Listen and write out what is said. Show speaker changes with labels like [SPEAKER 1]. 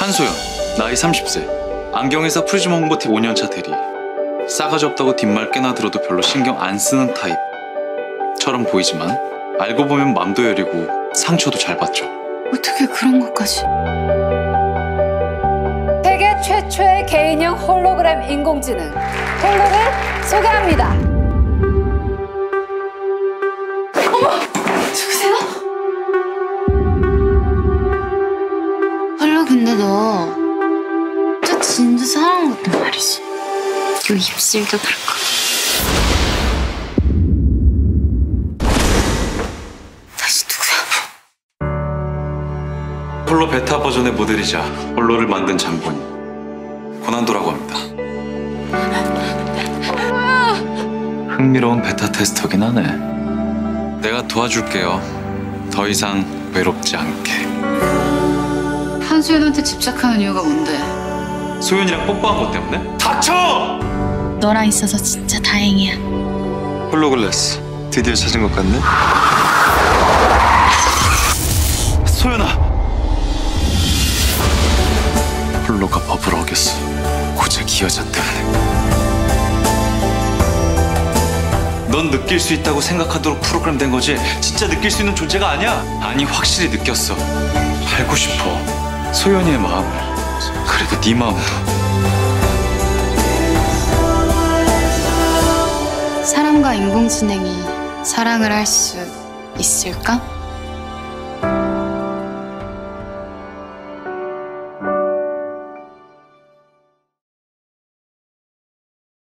[SPEAKER 1] 한소연, 나이 30세. 안경회사 프리즘 홍보팀 5년차 대리. 싸가지 없다고 뒷말 꽤나 들어도 별로 신경 안 쓰는 타입처럼 보이지만 알고 보면 맘도 여리고 상처도 잘 받죠.
[SPEAKER 2] 어떻게 그런 것까지.
[SPEAKER 3] 세계 최초의 개인형 홀로그램 인공지능 홀로를 소개합니다.
[SPEAKER 2] 누구세요? 홀로, 근데 너 저 진짜 사랑한 것도 말이지. 요 입술도 그렇고. 다시 누구야?
[SPEAKER 1] 홀로 베타 버전의 모델이자 홀로를 만든 장본인 고난도라고 합니다. 흥미로운 베타 테스터긴 하네. 내가 도와줄게요. 더 이상 외롭지 않게.
[SPEAKER 2] 한수연한테 집착하는 이유가 뭔데?
[SPEAKER 1] 소연이랑 뽀뽀한 것 때문에? 닥쳐!
[SPEAKER 2] 너랑 있어서 진짜 다행이야.
[SPEAKER 4] 홀로글라스 드디어 찾은 것 같네.
[SPEAKER 1] 소연아! 홀로가 법을 어겼어. 고작 이 여자 때문에. 넌 느낄 수 있다고 생각하도록 프로그램 된 거지 진짜 느낄 수 있는 존재가 아니야. 아니 확실히 느꼈어. 알고 싶어. 소연이의 마음을. 그래도 네 마음도.
[SPEAKER 2] 사람과 인공지능이 사랑을 할 수 있을까?